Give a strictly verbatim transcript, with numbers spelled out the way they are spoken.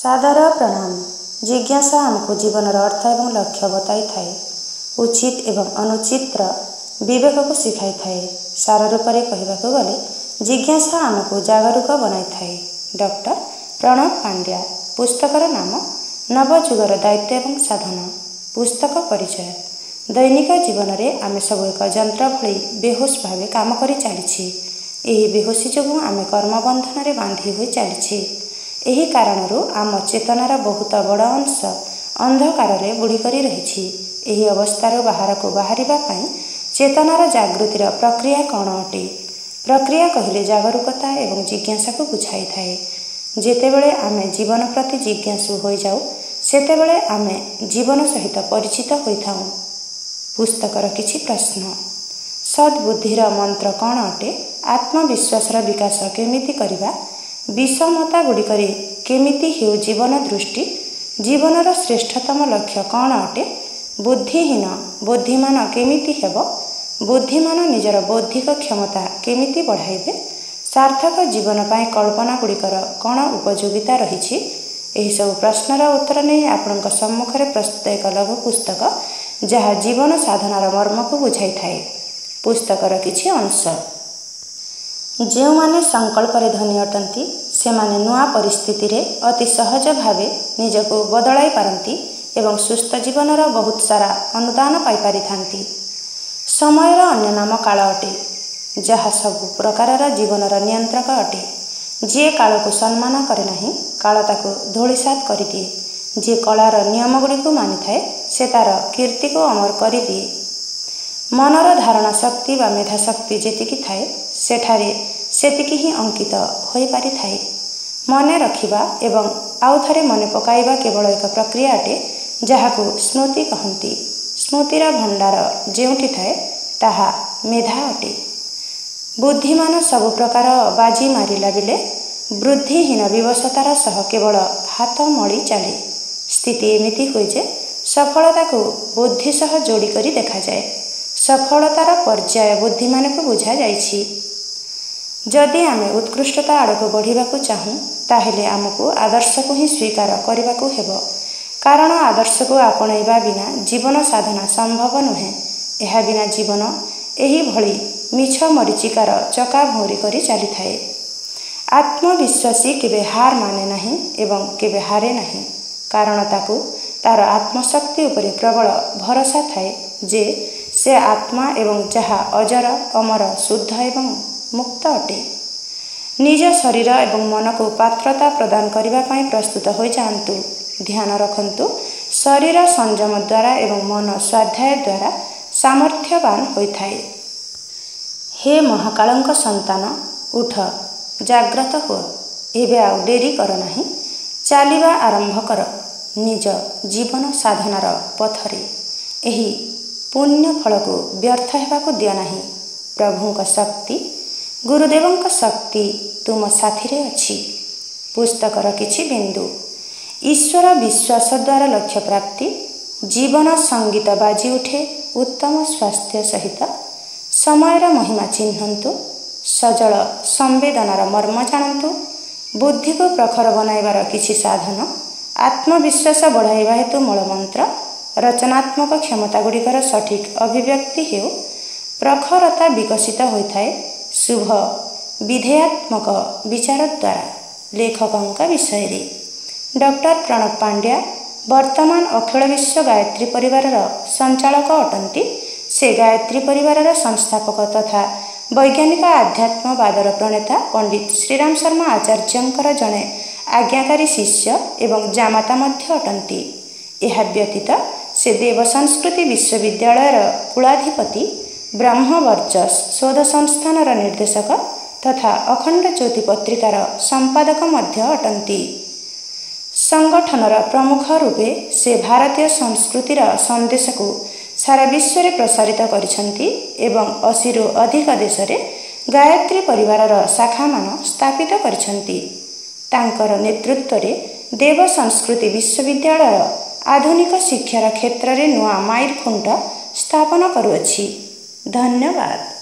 सादर प्रणाम। जिज्ञासा आमको जीवनर अर्थ एवं लक्ष्य बताई थाए। उचित एवं अनुचित विवेक को शिखाई थाए। सार रूप में कहवाक गले जिज्ञासा आमको जागरूक बनाई थाए। डॉक्टर प्रणव पांड्या। पुस्तकर नाम नवजुगर दायित्व एवं साधना। पुस्तक परिचय। दैनिक जीवन में आम सब एक जंत्र भली बेहोश भाव काम कर चली। यही बेहोशी जो आम कर्मबंधन में बांधि हो चली। यही कारणरू आम चेतनार बहुत बड़ अंश अंधकार बुड़ी कर रही। यही अवस्थार बाहर को बाहर चेतनार जागृतिर प्रक्रिया कौन अटे? प्रक्रिया कहले जागरूकता एवं जिज्ञासा को बुझाई थाए। जेतेबेले आमे जीवन प्रति जिज्ञासु हो जाऊ सेतेबेले आमे जीवन सहित परिचित होइथाऊ। पुस्तकर किछि प्रश्न। सद्बुद्धिर मंत्र कौन अटे? आत्मविश्वासर विकास केमिति करिबा? विषमता गुड़िकर केमिति हेउ जीवन दृष्टि? जीवनर श्रेष्ठतम लक्ष्य कौन अटे? बुद्धिहीन बुद्धिमान केमिति हेब? बुद्धिमान निजर बौद्धिक क्षमता केमिति बढ़ाइबे? सार्थक जीवन पाई कल्पना गुड़िकर कौन उपयोगिता रही? यही सब प्रश्नर उत्तर नहीं आपणक सम्मुख में प्रस्तुत एक लघु पुस्तक जहाँ जीवन साधनार मर्म को बुझाई थाए। पुस्तकर किछि अंश। जो माने संकल्प धनी अटंती से माने नुआ परिस्थिति रे अति सहज भावे निजको बदलाई पारंती एवं सुस्थ जीवनर बहुत सारा अनुदान पाई पारि थांती। समयर अन्य नाम काल अटे जहाँ सब प्रकारर जीवनर नियंत्रक अटे। जे काल को सम्मान करे नहीं काल ताको धूलिसात कर दिए। जे कलार नियम गुड़ी को मानि थाए से तार कीर्ति को अमर कर दिए। मनर धारणा शक्ति व मेधा शक्ति जेतिकी थाए सेठारे सेतिकी ही अंकित होई पारि थाए। मने रखिबा एवं आउ थरे मने पकाइबा केवल एक प्रक्रिया अटे जहाको स्मृति कहंती। स्मृतिर भंडार जेउठी थाए ताहा मेधा अटे। बुद्धिमान सब प्रकार बाजी मारिला बिले बुद्धिहीन विवशतार सह केवल हाथ मड़ी चले। स्थिति एमिति हुए जे सफलता को बुद्धि सह जोड़ी करी देखा जाए। सफलतार पर्याय बुद्धिमान को बुझा जाइछि। जदि आमे उत्कृष्टता आड़ को बढ़िबा को चाहूँ ताहेले आमको आदर्श को ही स्वीकार करने को हेबो। कारण आदर्श को आपणैबा बिना जीवन साधना संभव नुहे। एहा बिना जीवन एही भली मिछ मरीचिकार चका भौरी करी चली थाए। आत्मविश्वासी केबे हार माने नहीं एवं केबे हारे नहीं। कारण ताकू तार आत्मशक्ति उपरे प्रबल भरोसा थाए जे से आत्मा एवं जहा अजर अमर शुद्ध एवं मुक्त अटे। निज शरीर एवं मन को पात्रता प्रदान करने पाई प्रस्तुत हो जातु। ध्यान रखंतु शरीर संयम द्वारा एवं मन स्वाध्याय द्वारा सामर्थ्यवान होइथाए। हे महाकालंक संतान उठ जाग्रत हो। एबे आउ डेरी कर नहीं चलिबा आरंभ कर निज जीवन साधनार पथरे। एही पुण्य फल को व्यर्थ हेबाकु दिया नहीं। प्रभुंक शक्ति गुरुदेवंक शक्ति तुम साथी रे अछि। पुस्तकर किछि बिंदु। ईश्वर विश्वास द्वारा लक्ष्य प्राप्ति। जीवन संगीत बाजी उठे उत्तम स्वास्थ्य सहित। समयर महिमा चिन्हन्तु। सजल संवेदनार मर्म जानन्तु। बुद्धि को प्रखर बनाइबार किछि साधन। आत्मविश्वास बढ़ाइबा हेतु मूलमंत्र। रचनात्मक क्षमता गुड़िकर सठिक अभिव्यक्ति हेउ प्रखरता विकसित होइथाए शुभ विधेयात्मक विचार द्वारा। लेखकंक विषय रे डॉक्टर प्रणव पांड्या वर्तमान अखिल विश्व गायत्री परिवार संचालक अटंती। से गायत्री परिवार संस्थापक तथा वैज्ञानिक आध्यात्मवादर प्रणेता पंडित श्रीराम शर्मा आचार्यंकर जड़े आज्ञाकारी शिष्य एवं जामाता मध्य अटंती। यह व्यतीत से देव संस्कृति विश्वविद्यालयर कुलाधिपति ब्रह्मवर्चस शोध संस्थान निर्देशक तथा अखंड ज्योति पत्रिकार संपादक मध्य अटंती। संगठनर प्रमुख रूपे से भारतीय संस्कृतिर संदेश को सारा विश्व में प्रसारित करिसंती एवं अशी रु अधिक देश रे गायत्री परिवार शाखा मान स्थापित करिसंती। तांकर नेतृत्व रे देव संस्कृति विश्वविद्यालय आधुनिक शिक्षार क्षेत्र में नुआ माइल खुंट स्थापन करुअछि। धन्यवाद।